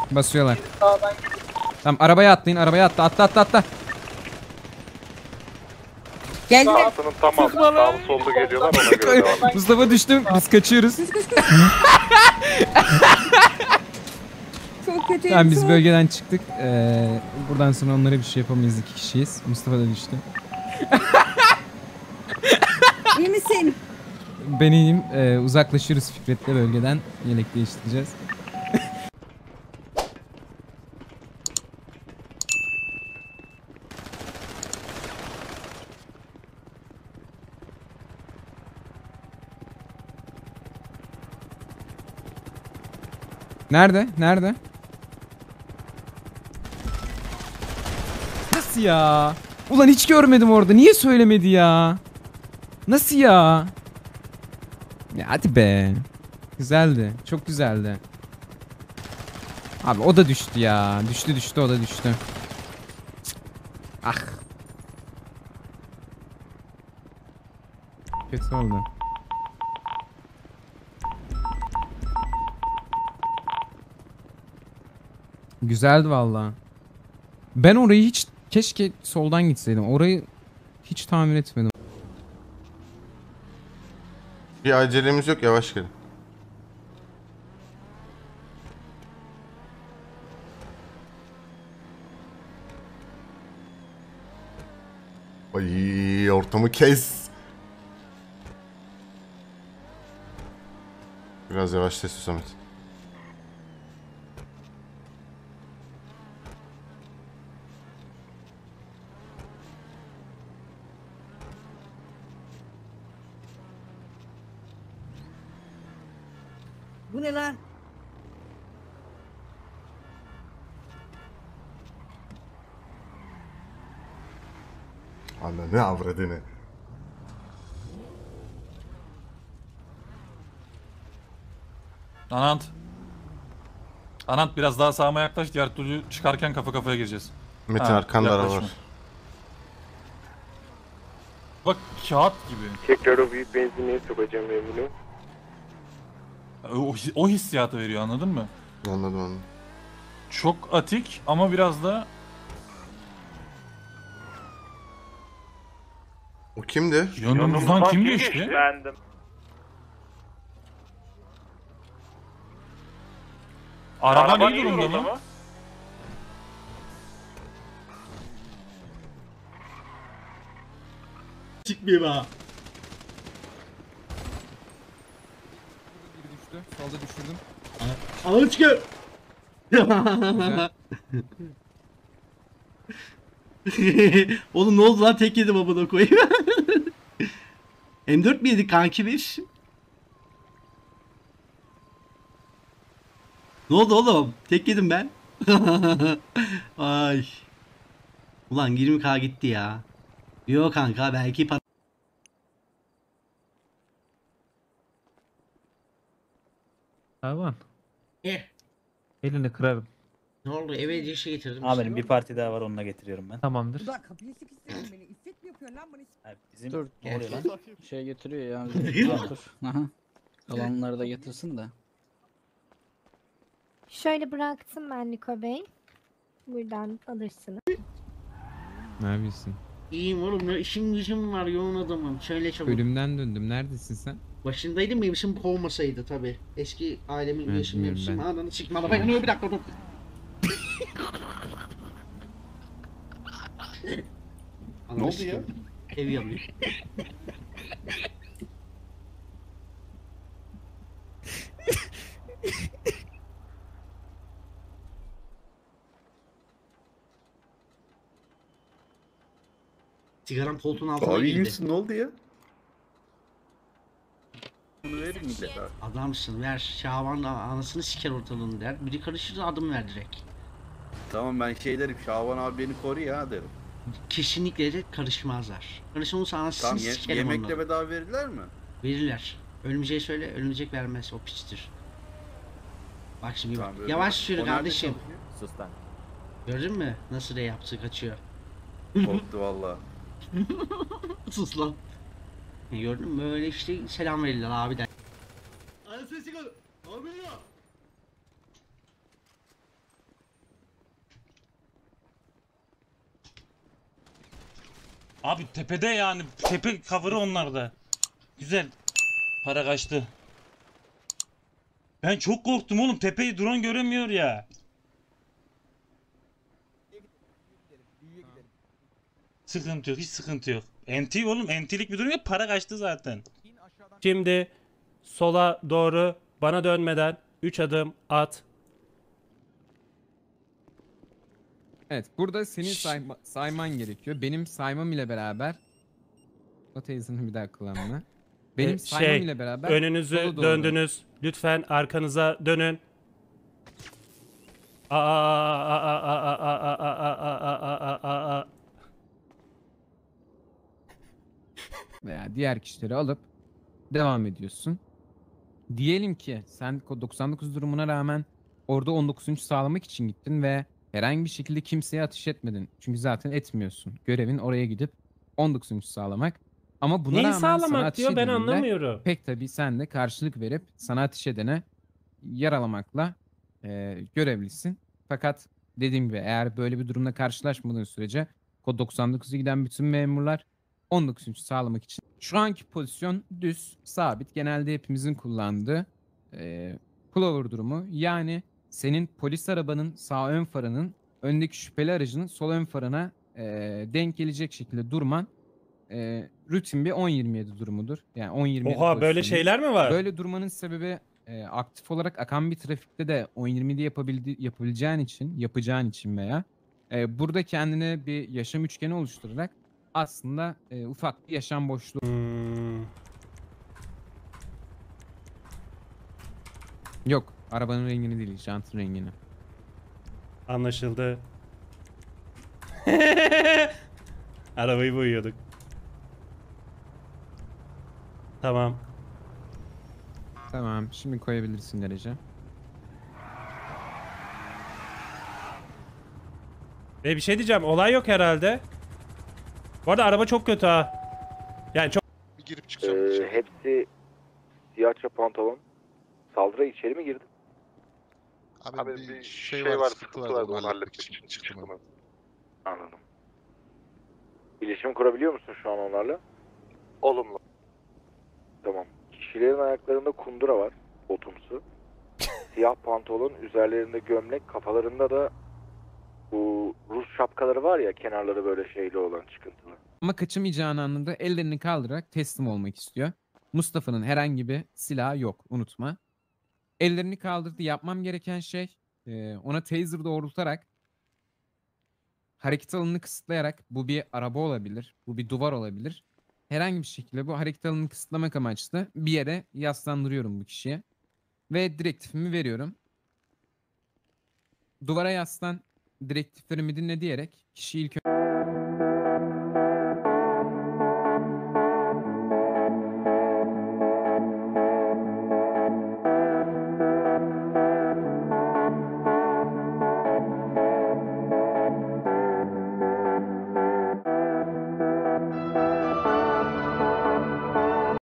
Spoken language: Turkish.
Basıyorlar. Tamam arabaya atlayın, arabaya atla, atla. Geldiler. Altının tamam. Sağlı sollu geliyorlar ona göre devam. Mustafa düştüm, biz kaçıyoruz. Çok kötü. Tamam biz bölgeden çıktık. Buradan sonra onlara bir şey yapamayız, 2 kişiyiz. Mustafa da düştü. İyi misin? Ben iyiyim. Uzaklaşıyoruz Fikret'le bölgeden. Yelek değiştireceğiz. Nerede? Nerede? Nasıl ya? Ulan hiç görmedim orada. Niye söylemedi ya? Nasıl ya? Ya hadi be. Güzeldi. Çok güzeldi. Abi o da düştü ya. Düştü o da düştü. Cık. Ah. Kötü oldu. Güzeldi valla. Ben orayı hiç keşke soldan gitseydim. Orayı hiç tahmin etmedim. Bir acelemiz yok, yavaş gelin. Ay ortamı kes. Biraz yavaşla Samet. Bu ne lan? Ananı avradını. Anant. Anant biraz daha sağıma yaklaş. Diğer türlü çıkarken kafa kafaya gireceğiz. Metin Ha, arkanda araba yaklaşma. var. Bak kağıt gibi. Tekrar o büyük benzinliğe sokacağım memuru. O hissiyatı veriyor, anladın mı? Anladım. Çok atik ama biraz da O kimdi? yanımızdan kim geçti? Bendim. Araba ne durumda mı? Çıkmayayım ha. Biri düştü. Solda düşürdüm. Ananı çıkıyor. Güzel. Oğlum ne oldu lan, tek yedim amına koyayım. M4 mi yedik kanki biz? Ne oldu oğlum? Tek yedim ben. Ay. Ulan 20k gitti ya. Yok kanka belki Aman. Eh. Elini kırarım. Ne oldu, eve şey getirdim. Amirim bir parti daha var, onunla getiriyorum ben. Tamamdır. Ulan kapıyı sıkıştırın beni. İffet mi yapıyorsun lan bunu? Abi bizim Dur, ne oluyor lan? Şey getiriyor ya. Dur. Aha. Kalanları da getirsin de. Şöyle bıraktım ben Niko Bey. Buradan alırsınız. Ne yapıyorsun? İyiyim oğlum ya, işim gücüm var, yoğun adamım. Şöyle çabuk. Ölümden döndüm. Neredesin sen? Başındaydım, mevsim kovmasaydı tabi. Eski ailemin Evet, üyesi bilmiyorum mevsim. ben. Ananı çıkma araba yanıyor, bir dakika dur. Ne oldu ya? Ev yanıyor. Sigaram koltuğun altına Abi iyi girdi. misin? Ne oldu ya? Bunu verir mi de? Adamsın, ver. Şaban'la anasını siker ortalığını der. Biri karışırsa adım ver direkt. Tamam ben şey derim, Şaban abi beni koru ya derim. Kesinlikle de karışmazlar. Karışırsa anasını Tamam sikerim yemekle onları. bedava verirler mi? Verirler. Ölümceği söyle, ölümcek vermez. O piçtir. Bak şimdi bak. Tamam, Yavaş sür o nerede kardeşim. çalışıyor? Sus lan. Gördün mü? Nasıl ne yaptı, kaçıyor. Korktu valla. Sus lan. Gördün mü? Böyle işte selam verirler abi der. Anasını siker. Abi ya. Abi tepede yani. Tepe cover'ı onlarda. Güzel. Para kaçtı. Ben çok korktum oğlum. Tepeyi drone göremiyor ya. Sıkıntı yok. Hiç sıkıntı yok. NT oğlum. NT'lik bir durum yok. Para kaçtı zaten. Şimdi sola doğru bana dönmeden 3 adım at. Evet, burada senin sayman gerekiyor. Benim saymam ile beraber o teyzenin bir daha kullanma. Benim saymam ile beraber Önünüzü sola doğru. döndünüz. Lütfen arkanıza dönün. Veya diğer kişileri alıp devam ediyorsun. Diyelim ki sen kod 99 durumuna rağmen orada 19. sağlamak için gittin ve herhangi bir şekilde kimseye ateş etmedin. Çünkü zaten etmiyorsun. Görevin oraya gidip 19. sağlamak. Ama buna Neyi rağmen sana sağlamak ateş diyor ben edildiğinde anlamıyorum. pek tabii sen de karşılık verip sana ateş edene yaralamakla görevlisin. Fakat dediğim gibi eğer böyle bir durumla karşılaşmadığın sürece kod 99'a giden bütün memurlar 19. sağlamak için. Şu anki pozisyon düz, sabit. Genelde hepimizin kullandığı pullover durumu. Yani senin polis arabanın sağ ön farının öndeki şüpheli aracının sol ön farına denk gelecek şekilde durman rutin bir 10-27 durumudur. Yani 10-27 Oha böyle pozisyonu. şeyler mi var? Böyle durmanın sebebi aktif olarak akan bir trafikte de 10-20'de yapacağın için veya burada kendine bir yaşam üçgeni oluşturarak aslında ufak bir yaşam boşluğu. Yok, arabanın rengini değil, jantın rengini. Anlaşıldı. Arabayı boyuyorduk. Tamam. Tamam, şimdi koyabilirsin garaja. Ve bir şey diyeceğim. Olay yok herhalde. Bu arada araba çok kötü ha. Yani çok... Bir girip çıkacağım. Hepsi siyahça pantolon. Saldırı içeri mi girdi? Abi bir şey var, sıkıntı var, onu halletmek için çıktım. Anladım. İletişim kurabiliyor musun şu an onlarla? Olumlu. Tamam. Kişilerin ayaklarında kundura var. Botumsu. Siyah pantolon, üzerlerinde gömlek, kafalarında da bu Rus şapkaları var ya, kenarları böyle şeyli olan, çıkıntılı. Ama kaçamayacağını anında ellerini kaldırarak teslim olmak istiyor. Mustafa'nın herhangi bir silahı yok, unutma. Ellerini kaldırdı. Yapmam gereken şey ona taser doğrultarak hareket alanını kısıtlayarak, bu bir araba olabilir, bu bir duvar olabilir. Herhangi bir şekilde bu hareket alanını kısıtlamak amaçlı bir yere yaslandırıyorum bu kişiye. Ve direktifimi veriyorum. Duvara yaslan, direktiflerimi dinle diyerek kişiyi ilk